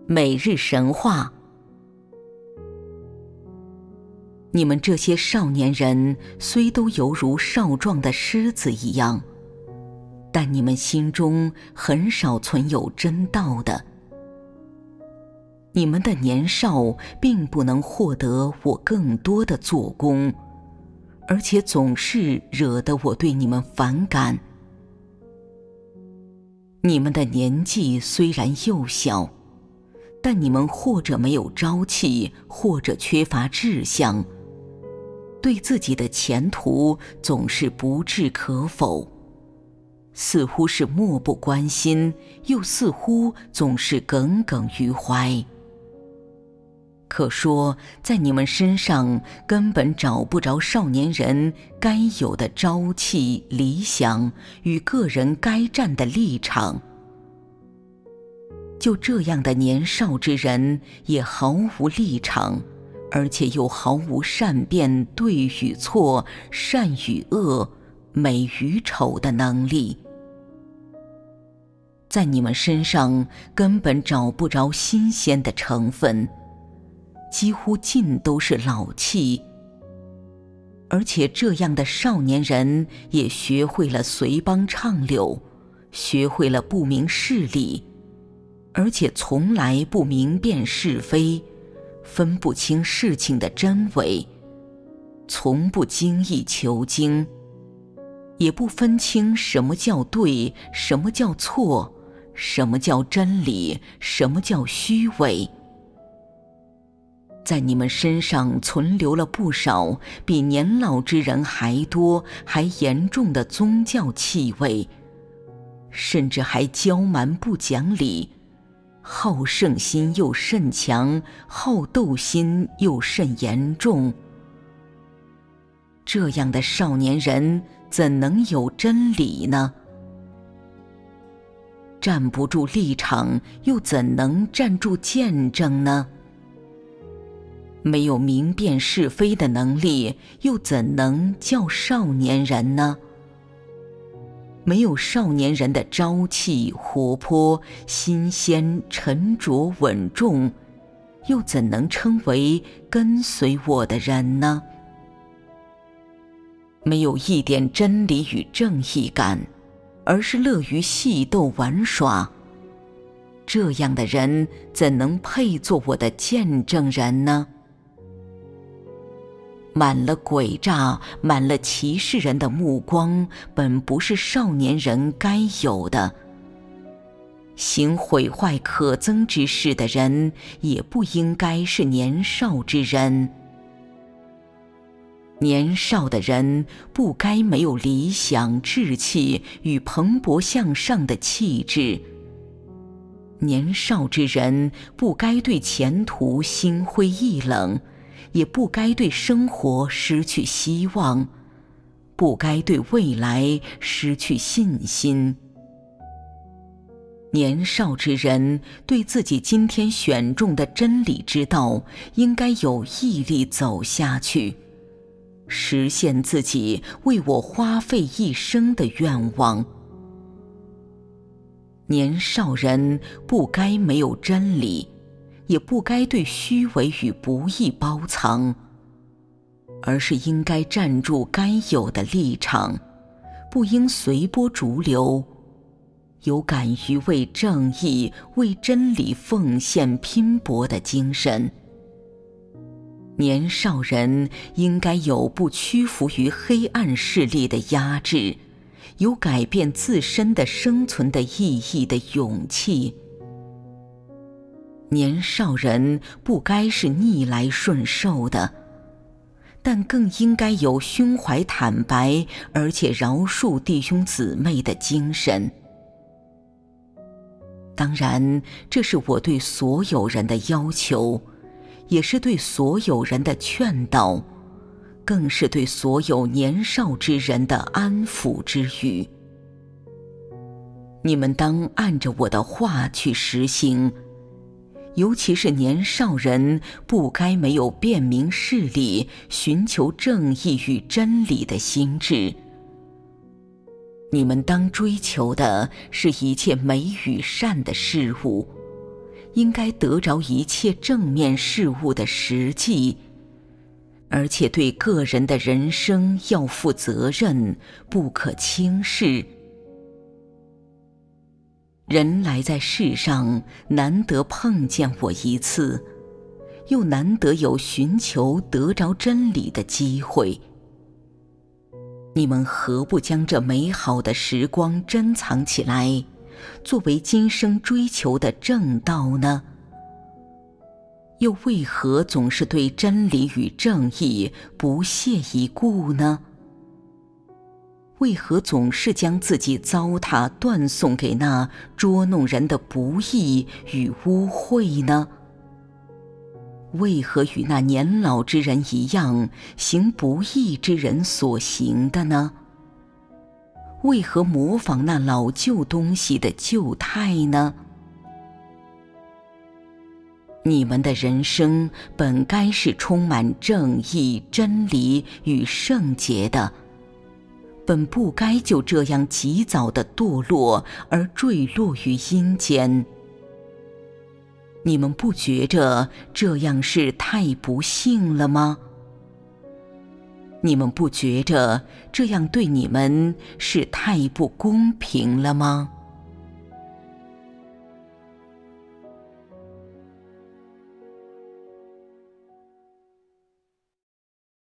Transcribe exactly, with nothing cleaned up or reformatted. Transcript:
每日神话。你们这些少年人虽都犹如少壮的狮子一样，但你们心中很少存有真道的。你们的年少并不能获得我更多的做工，而且总是惹得我对你们反感。你们的年纪虽然幼小，但你们或者没有朝气，或者缺乏志向，对自己的前途总是不置可否，似乎是漠不关心，又似乎总是耿耿于怀。可说在你们身上根本找不着少年人该有的朝气、理想与个人该站的立场。就这样的年少之人也毫无立场，而且又毫无善辨对与错、善与恶、美与丑的能力。在你们身上根本找不着新鲜的成分，几乎尽都是老气。而且这样的少年人也学会了随邦唱柳，学会了不明事理，而且从来不明辨是非，分不清事情的真伪，从不精益求精，也不分清什么叫对，什么叫错，什么叫真理，什么叫虚伪。在你们身上存留了不少比年老之人还多还严重的宗教气味，甚至还骄蛮不讲理，好胜心又甚强，好斗心又甚严重。这样的少年人怎能有真理呢？站不住立场，又怎能站住见证呢？没有明辨是非的能力，又怎能叫少年人呢？没有少年人的朝气、活泼、新鲜、沉着、稳重，又怎能称为跟随我的人呢？没有一点真理与正义感，而是乐于戏斗玩耍，这样的人怎能配做我的见证人呢？满了诡诈，满了歧视人的目光，本不是少年人该有的。行毁坏可憎之事的人，也不应该是年少之人。年少的人不该没有理想、志气与蓬勃向上的气质。年少之人不该对前途心灰意冷，也不该对生活失去希望，不该对未来失去信心。年少之人对自己今天选中的真理之道，应该有毅力走下去，实现自己为我花费一生的愿望。年少人不该没有真理，也不该对虚伪与不义包藏，而是应该站住该有的立场，不应随波逐流，有敢于为正义、为真理奉献拼搏的精神。年少人应该有不屈服于黑暗势力的压制，有改变自身的生存的意义的勇气。年少人不该是逆来顺受的，但更应该有胸怀坦白，而且饶恕弟兄姊妹的精神。当然，这是我对所有人的要求，也是对所有人的劝导，更是对所有年少之人的安抚之语。你们当按着我的话去实行，尤其是年少人不该没有辨明事理、寻求正义与真理的心智。你们当追求的是一切美与善的事物， 应该得着一切正面事物的实际，而且对个人的人生要负责任，不可轻视。人来在世上，难得碰见我一次，又难得有寻求得着真理的机会。你们何不将这美好的时光珍藏起来，作为今生追求的正道呢？又为何总是对真理与正义不屑一顾呢？为何总是将自己糟蹋断送给那捉弄人的不义与污秽呢？为何与那年老之人一样，行不义之人所行的呢？为何模仿那老旧东西的旧态呢？你们的人生本该是充满正义、真理与圣洁的，本不该就这样极早的堕落而坠落于阴间。你们不觉着这样是太不幸了吗？你们不觉着这样对你们是太不公平了吗？